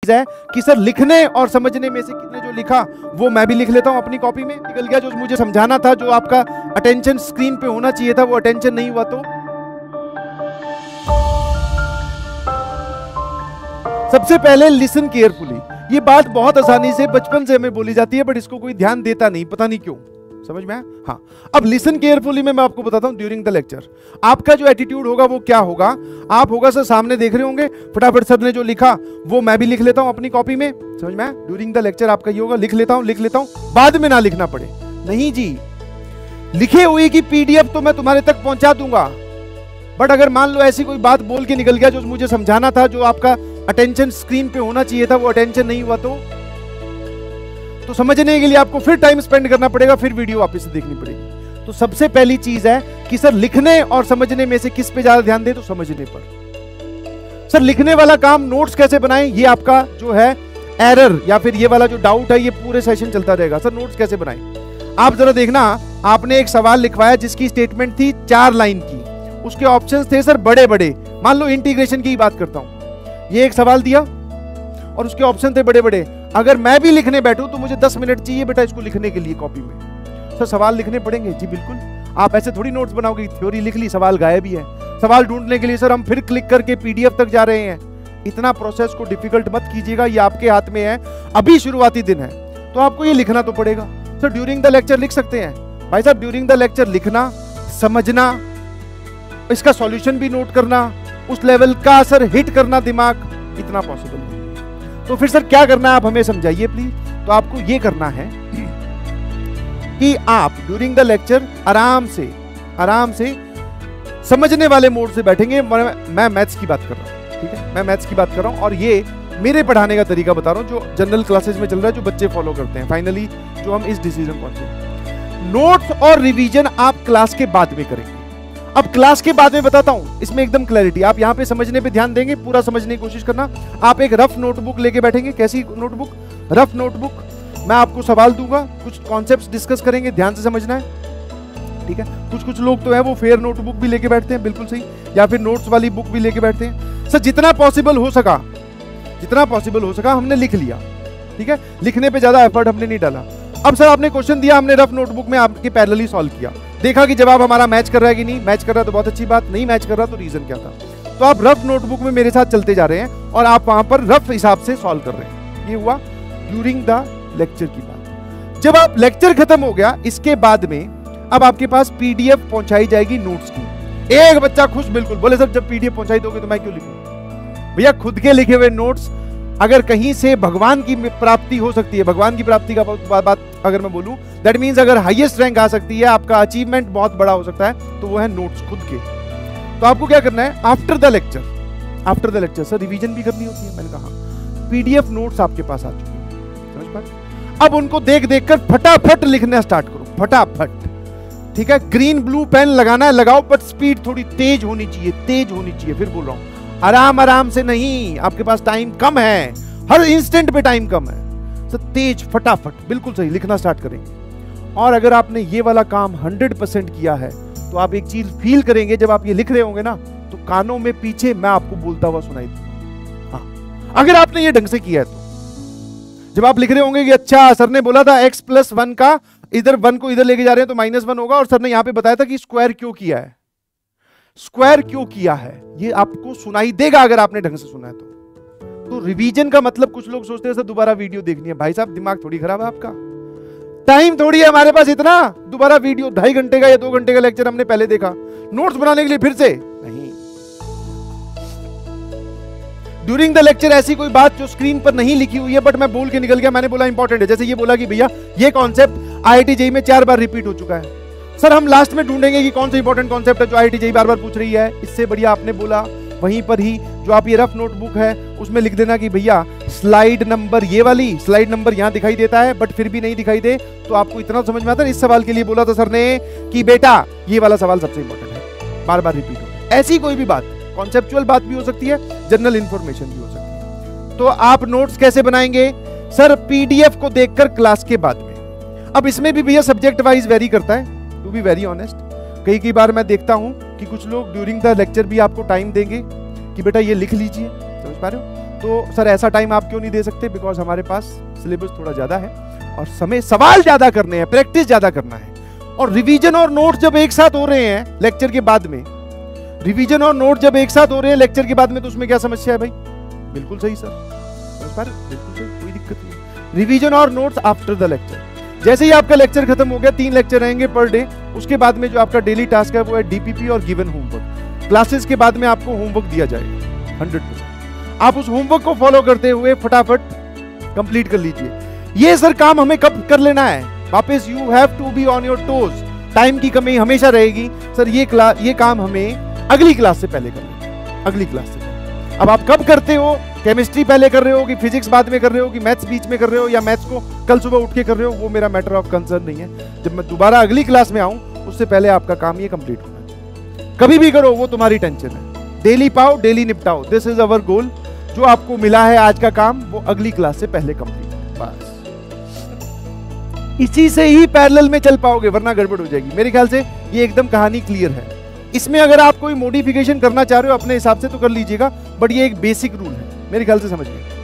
चीज है कि सर लिखने और समझने में से कितने जो लिखा वो मैं भी लिख लेता हूं अपनी कॉपी में, निकल गया। जो मुझे समझाना था, जो आपका अटेंशन स्क्रीन पे होना चाहिए था, वो अटेंशन नहीं हुआ। तो सबसे पहले लिसन केयरफुली। ये बात बहुत आसानी से बचपन से हमें बोली जाती है, बट इसको कोई ध्यान देता नहीं, पता नहीं क्यों। समझ में आया? हाँ। अब लिसन केयरफुली में मैं आपको बताता हूं ड्यूरिंग द लेक्चर आपका जो एटीट्यूड होगा वो क्या होगा। आप होगा सर सामने देख रहे होंगे, फटाफट सर ने जो लिखा वो मैं भी लिख लेता हूं अपनी कॉपी में। समझ में आया? ड्यूरिंग द लेक्चर आपका ये होगा, लिख लेता हूं बाद में ना लिखना पड़े। नहीं जी, लिखे हुए की पीडीएफ तो मैं तुम्हारे तक पहुंचा दूंगा, बट अगर मान लो ऐसी कोई बात बोल के निकल गया जो मुझे समझाना था, जो आपका अटेंशन स्क्रीन पे होना चाहिए था, वो अटेंशन नहीं हुआ, तो समझने के लिए आपको फिर टाइम स्पेंड करना पड़ेगा, फिर वीडियो वापस से देखनी पड़ेगी। तो सबसे पहली चीज है कि सर लिखने और समझने में से किस पे ज्यादा ध्यान दे, तो समझने पर। सर लिखने वाला काम नोट्स कैसे बनाएं, ये आपका जो है एरर या फिर ये वाला जो डाउट है, ये पूरे सेशन चलता रहेगा। सर नोट्स कैसे बनाएं, आप जरा देखना, आपने एक सवाल लिखवाया जिसकी स्टेटमेंट थी 4 लाइन की, उसके ऑप्शंस थे सर बड़े बड़े। मान लो इंटीग्रेशन की बात करता हूं, ये एक सवाल दिया और उसके ऑप्शन थे बड़े बड़े। अगर मैं भी लिखने बैठूं तो मुझे 10 मिनट चाहिए बेटा इसको लिखने के लिए कॉपी में। सर सवाल लिखने पड़ेंगे? जी बिल्कुल। आप ऐसे थोड़ी नोट्स बनाओगे, थ्योरी लिख ली, सवाल गायब ही है। सवाल ढूंढने के लिए सर हम फिर क्लिक करके पीडीएफ तक जा रहे हैं। इतना प्रोसेस को डिफिकल्ट मत कीजिएगा, ये आपके हाथ में है, अभी शुरुआती दिन है, तो आपको ये लिखना तो पड़ेगा। सर ड्यूरिंग द लेक्चर लिख सकते हैं? भाई साहब ड्यूरिंग द लेक्चर लिखना, समझना, इसका सॉल्यूशन भी नोट करना, उस लेवल का सर हिट करना दिमाग, इतना पॉसिबल नहीं। तो फिर सर क्या करना है आप हमें समझाइए प्लीज। तो आपको ये करना है कि आप ड्यूरिंग द लेक्चर आराम से समझने वाले मोड से बैठेंगे। मैं मैथ्स की बात कर रहा हूं, ठीक है, मैं मैथ्स की बात कर रहा हूं, और ये मेरे पढ़ाने का तरीका बता रहा हूं जो जनरल क्लासेस में चल रहा है, जो बच्चे फॉलो करते हैं। फाइनली जो हम इस डिसीजन पहुंचे, नोट्स और रिवीजन आप क्लास के बाद में करेंगे। अब क्लास के बाद में बताता हूं, इसमें एकदम क्लैरिटी। आप यहां पे समझने पे ध्यान देंगे, पूरा समझने की कोशिश करना। आप एक रफ नोटबुक लेके बैठेंगे। कैसी नोटबुक? Rough notebook. मैं आपको सवाल दूंगा, कुछ कॉन्सेप्ट्स डिस्कस करेंगे, ध्यान से समझना है, ठीक है। कुछ लोग तो है वो फेयर नोटबुक भी लेके बैठते हैं, बिल्कुल सही, या फिर नोट्स वाली बुक भी लेके बैठते हैं। सर जितना पॉसिबल हो सका हमने लिख लिया, ठीक है, लिखने पे ज्यादा एफर्ट हमने नहीं डाला। अब सर आपने क्वेश्चन दिया, हमने रफ नोटबुक में आपके पैरेलली सॉल्व किया, देखा कि जवाब हमारा मैच कर रहा है कि नहीं, मैच कर रहा है तो बहुत अच्छी बात, नहीं मैच कर रहा तो रीजन क्या था। तो आप रफ नोटबुक में मेरे साथ चलते जा रहे हैं और आप वहां पर रफ हिसाब से सॉल्व कर रहे हैं। ये हुआ ड्यूरिंग द लेक्चर की बात। जब आप लेक्चर खत्म हो गया, इसके बाद में अब आपके पास पीडीएफ पहुंचाई जाएगी नोट्स की। एक बच्चा खुश, बिल्कुल, बोले सर जब पीडीएफ पहुंचाई दोगे तो मैं क्यों लिखूं? भैया खुद के लिखे हुए नोट्स, अगर कहीं से भगवान की प्राप्ति हो सकती है, भगवान की प्राप्ति का बात अगर मैं बोलूं, दैट मींस अगर हाईएस्ट रैंक आ सकती है, आपका अचीवमेंट बहुत बड़ा हो सकता है, तो वो है नोट्स खुद के। तो आपको क्या करना है, after the lecture sir revision भी करनी होती है, मैंने कहा पीडीएफ नोट्स आपके पास आ चुके हैं, समझ पा? अब उनको देख कर फटाफट लिखना स्टार्ट करो, फटाफट, ठीक है। ग्रीन ब्लू पेन लगाना है, लगाओ, बट स्पीड थोड़ी तेज होनी चाहिए। फिर बोल रहा हूं, आराम से नहीं, आपके पास टाइम कम है, हर इंस्टेंट पे टाइम कम है, तो तेज, फटाफट, बिल्कुल सही लिखना स्टार्ट करेंगे। और अगर आपने ये वाला काम 100% किया है, तो आप एक चीज फील करेंगे, जब आप ये लिख रहे होंगे ना, तो कानों में पीछे मैं आपको बोलता हुआ सुनाई दूंगा। हाँ, अगर आपने ये ढंग से किया है तो जब आप लिख रहे होंगे कि अच्छा सर ने बोला था x+1 का, इधर 1 को इधर लेके जा रहे हैं तो -1 होगा, और सर ने यहां पे बताया था कि स्क्वायर क्यों किया है, ये आपको सुनाई देगा अगर आपने ढंग से सुना है तो रिवीजन का मतलब, कुछ लोग सोचते हैं सर दोबारा वीडियो देखनी है। भाई साहब दिमाग थोड़ी खराब है आपका, टाइम थोड़ी है हमारे पास इतना, दोबारा वीडियो 2.5 घंटे का या 2 घंटे का लेक्चर हमने पहले देखा, नोट्स बनाने के लिए फिर से नहीं। ड्यूरिंग द लेक्चर ऐसी कोई बात जो स्क्रीन पर नहीं लिखी हुई है, बट मैं बोल के निकल गया, मैंने बोला इंपॉर्टेंट है, जैसे ये बोला कि भैया ये कॉन्सेप्ट आईआईटी जेईई में 4 बार रिपीट हो चुका है। सर हम लास्ट में ढूंढेंगे कि कौन सा इंपॉर्टेंट कॉन्सेप्ट है जो आईआईटी जेईई बार-बार पूछ रही है। इससे बढ़िया आपने बोला वहीं पर ही, जो आप ये रफ नोटबुक है उसमें लिख देना कि भैया स्लाइड नंबर, ये वाली स्लाइड नंबर यहां दिखाई देता है, बट फिर भी नहीं दिखाई दे, तो आपको इतना समझ में आता है। इस सवाल के लिए बोला था सर ने कि बेटा ये वाला सवाल सबसे इंपॉर्टेंट है, बार-बार रिपीट हो। ऐसी कोई भी बात, कॉन्सेप्चुअल बात भी हो सकती है, जनरल इंफॉर्मेशन भी हो सकती है। तो आप नोट्स कैसे बनाएंगे? सर पीडीएफ को देखकर क्लास के बाद में। अब इसमें भी भैया सब्जेक्ट वाइज वेरी करता है, टू बी वेरी ऑनेस्ट। कई बार मैं देखता हूं कि कुछ लोग ड्यूरिंग द लेक्चर भी आपको टाइम देंगे कि बेटा ये लिख लीजिए, समझ पा रहे हो? तो सर ऐसा टाइम आप क्यों नहीं दे सकते? बिकॉज हमारे पास सिलेबस थोड़ा ज्यादा है और समय सवाल ज्यादा करने हैं, प्रैक्टिस ज्यादा करना है। और रिवीजन और नोट्स जब एक साथ हो रहे हैं लेक्चर के बाद में, रिवीजन और नोट जब एक साथ हो रहे हैं लेक्चर के बाद में, तो उसमें क्या समस्या है भाई? बिल्कुल सही सर, बिल्कुल सही, कोई दिक्कत नहीं। रिवीजन और नोट्स आफ्टर द लेक्चर, जैसे ही आपका लेक्चर खत्म हो गया, 3 लेक्चर रहेंगे पर डे, उसके बाद में जो आपका डेली टास्क है वो है डीपीपी और गिवन होमवर्क। क्लासेस के बाद में आपको होमवर्क दिया जाएगा 100%। आप उस होमवर्क को फॉलो करते हुए फटाफट कंप्लीट कर लीजिए। ये सर काम हमें कब कर लेना है? वापस you have to be on your toes, time की कमी हमेशा रहेगी सर। ये काम हमें अगली क्लास से पहले करना, अगली क्लास से पहले। अब आप कब करते हो? केमिस्ट्री पहले कर रहे हो कि फिजिक्स बाद में कर रहे हो कि मैथ्स बीच में कर रहे हो या मैथ्स को कल सुबह उठ के कर रहे हो, वो मेरा मैटर ऑफ कंसर्न नहीं है। जब मैं दोबारा अगली क्लास में आऊं उससे पहले आपका काम ये कंप्लीट होना चाहिए। कभी भी करो वो तुम्हारी टेंशन है। डेली पाओ, डेली निपटाओ, दिस इज अवर गोल। जो आपको मिला है आज का काम वो अगली क्लास से पहले कंप्लीट, बस इसी से ही पैरेलल में चल पाओगे, वरना गड़बड़ हो जाएगी। मेरे ख्याल से ये एकदम कहानी क्लियर है। इसमें अगर आप कोई मॉडिफिकेशन करना चाह रहे हो अपने हिसाब से तो कर लीजिएगा, बट ये एक बेसिक रूल है, मेरे ख्याल से समझ गए।